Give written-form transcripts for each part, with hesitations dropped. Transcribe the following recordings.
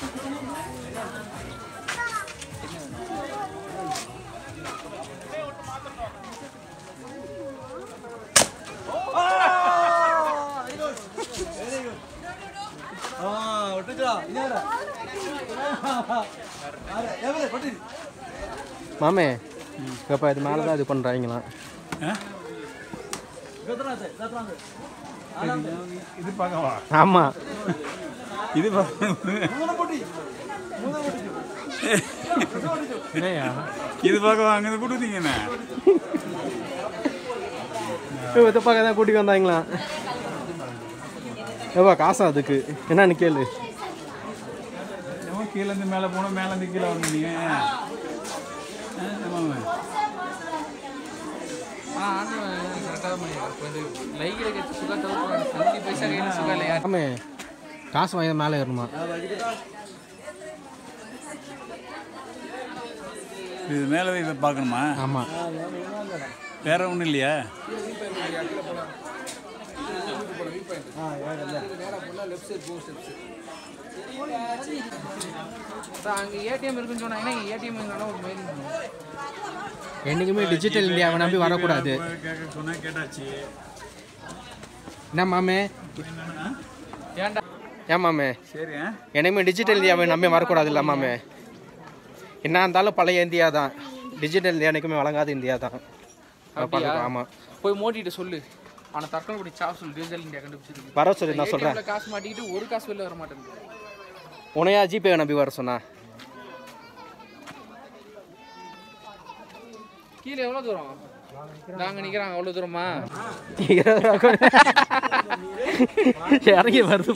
மாமே இப்போ இது மேலே தான் இது பண்ணுறாங்களா? இது பார்க்கவா? ஆமாம், இது இது பார்க்க அங்கே கொடுத்தீங்கண்ணே. இதை பார்க்க தான் கூட்டிட்டு வந்தாங்களா? எவ்வளோ காசா அதுக்கு? என்னன்னு கேளு. கீழேருந்து மேலே போனோம், மேலேருந்து கீழே வந்தீங்க. ஆமே, காசு வாங்கி மேலே ஏறணுமா? இது மேலே இதை பார்க்கணுமா? ஆமாம். வேற ஒன்றும் இல்லையா? அங்கே ஏடிஎம் இருக்குன்னு சொன்னாங்கன்னா ஏடிஎம் ஒரு மெயில் என்றைக்குமே டிஜிட்டல் இந்தியாவை நம்பி வரக்கூடாது. கேட்டாச்சு. என்ன மாமே? ஏன்டா? ஏன் மாமே? சரி, என்னைக்குமே டிஜிட்டல் இந்தியாவை நம்பி வரக்கூடாது இல்லை மாமே? என்ன இருந்தாலும் பழைய இந்தியா தான். டிஜிட்டல் இந்தியா என்றைக்குமே வழங்காத இந்தியா தான். ஆமாம், போய் மோட்டிட்டு சொல்லு. ஆனால் தற்கொலை படி சாப் சொல்லு. டிஜிட்டல் இந்தியா கண்டுபிடிச்சிருக்கு. வர சொல்லி நான் சொல்கிறேன். காசு மாட்டிக்கிட்டு ஒரு காசு வெளில வர மாட்டேங்குது. உனையா ஜிபே நம்பி வர சொன்னா? கீழே எவ்வளோ தூரம்? நாங்கள் நிற்கிறாங்க. அவ்வளோ தூரமா? இறங்கி வருது.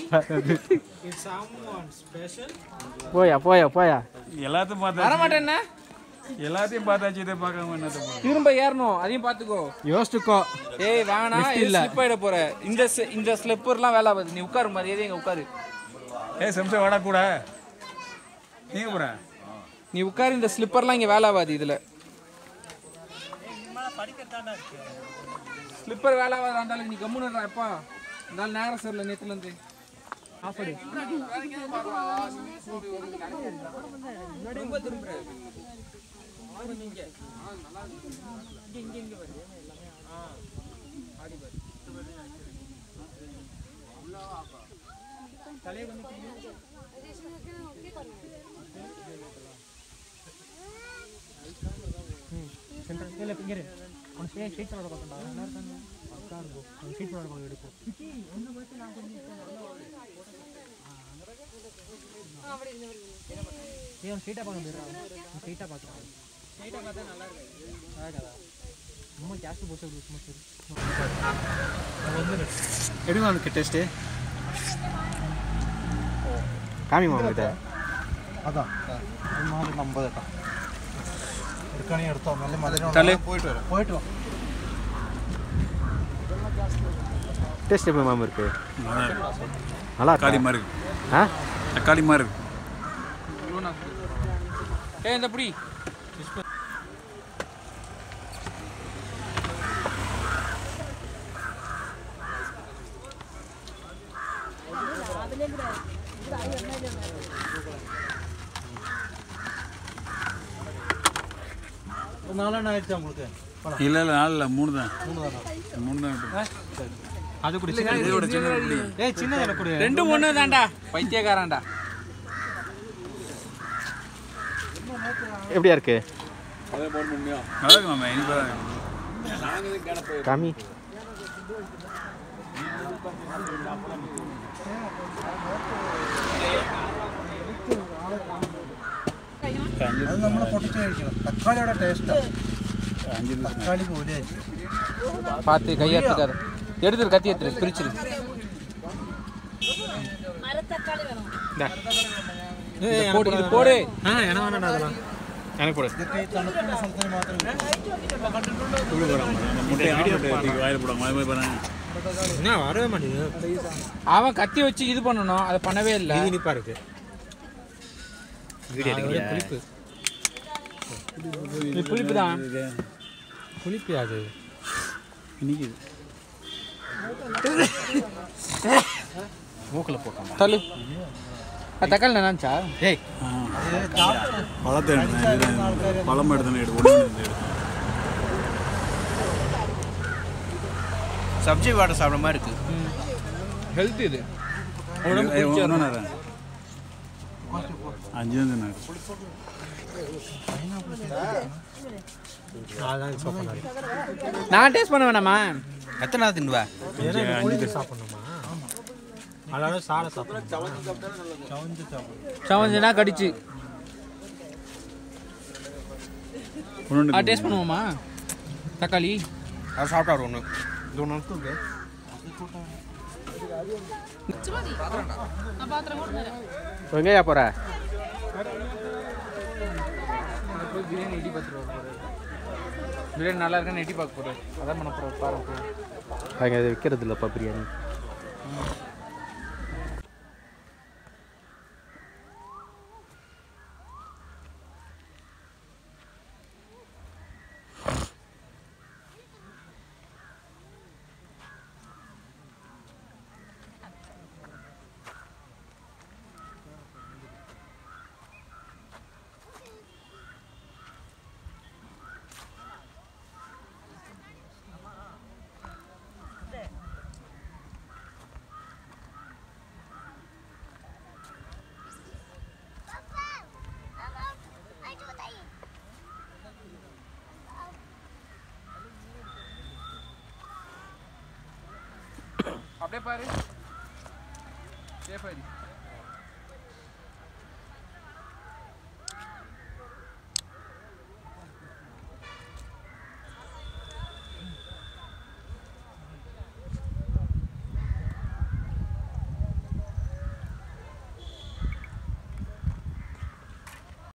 போயா போயா போயா. எல்லாத்தையும் பார்த்தா வர மாட்டேன்னா? எல்லாத்தையும் பார்த்தாச்சு. இதை பார்க்காம என்ன திரும்ப ஏறணும். அதையும் பார்த்துக்கோ. யோசிச்சுக்கோ. ஏய் வேணாம், ஸ்லிப் ஆகிட போற. இந்த ஸ்லிப்பர்லாம் வேலை ஆகுது. நீ உட்காரு மாதிரி எது எங்க உட்காரு. சம்சா வாடா கூட நீங்க போற. நீ உட்காரு. இந்த ஸ்லிப்பர்லாம் இங்கே வேலை ஆகாது. இதில் ஸ்லிப்பர் வேலை ஆகாது. இருந்தாலும் நீ கம்முன்னு எப்பா இருந்தாலும் நேரம் சரியில்லை. நேற்றுலேருந்து ஆஃபடி ரொம்ப திரும்ப எடுங்க அவனுக்கு டெஸ்ட்டு காமி மாமா. അതാ 50 കേട്ടോ. എടുക്കുകയാണെങ്കിൽ എടുത്തോ. നല്ല മധുരം പോയിട്ട് വരാം. പോയിട്ട് വാ. டேஸ்ட் எப்படி மாமா இருக்கு? நல்லா தக்காளி மாதிரி இருக்கு. தக்காளி மாதிரி இருக்கு. இந்த புடி നാലെണ്ണം ആയിട്ടാ உங்களுக்கு? இல்லை இல்லை 4 இல்லை 3 தான். 3 தான். அது குடி. இதோட சின்ன குடி. ஏய் சின்னதல குடி. ரெண்டும் ஒன்று தான்டா. பைத்தியக்காரன்டா. எப்படியா இருக்கு? நல்லா இருக்கு மாமா. இனிப்பா காமி അത് നമ്മൾ പൊട്ടിച്ച് കഴിക്കണം. തക്കാളിയുടെ ടേസ്റ്റാണ്. തക്കാളി പോലെ பார்த்து கையாத்துக்காத. எடுத்துரு, கத்தி எடுத்துரு, பிரிச்சிரு. இது போடு. என்ன வேணாடா அதெல்லாம். எனக்கு போடு. ഇതൊക്കെ ഈ തണുപ്പുള്ള സ്ഥലത്തിന് മാത്രമേ வாயில் போடுவாங்க. என்ன வரவே மாட்டேங்குது. அவன் கத்தி வச்சு இது பண்ணணும். அதை பண்ணவே இல்லை. இனிப்பா இருக்கு. புளிப்பு. புளிப்பு தான். புளிப்பு அது இன்னைக்கு மூக்கில் போட்டோம். தள்ளு. தக்காளி நினைச்சா ஏய் பழத்தை பழம் எடுத்து எடு சப்ஜி வாட்டர் சாப்பிட்ற மாதிரி இருக்கு. ஹெல்த் இது அஞ்சு தான் நான் டேஸ்ட் பண்ண வேணாமா? எத்தனை நாள் தின்னுவா? அஞ்சு சாப்பிடணுமா? அதாவது சாலை சாப்பிடணும். சவஞ்சுனா கடிச்சு டேஸ்ட் பண்ணுவோமா? தக்காளி அது சாப்பிட்டாரு ஒன்று இது ஒன்று இருக்கு. எங்கேயா போகிற? பிரியாணி எட்டி பார்த்துட்டு வர போகிறேன். பிரியாணி நல்லா இருக்குன்னு எட்டி பார்க்க போகிறேன். அதான் பண்ண போகிறேன். பாருங்க அங்கே அது விற்கிறது இல்லைப்பா பிரியாணி. அப்படியே பாரு. சேஃப் ஆயிடு.